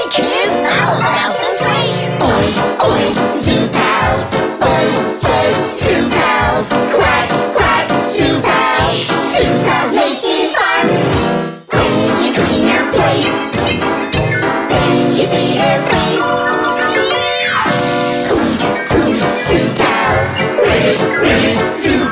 kids, all about some plate. Oink, oink, Zoo Pals. Buzz, buzz, Zoo Pals. Quack, quack, Zoo Pals. Zoo Pals making fun. When you clean your plate, then you see their face. Poop, poop, Zoo Pals. Ribbit, ribbit, Zoo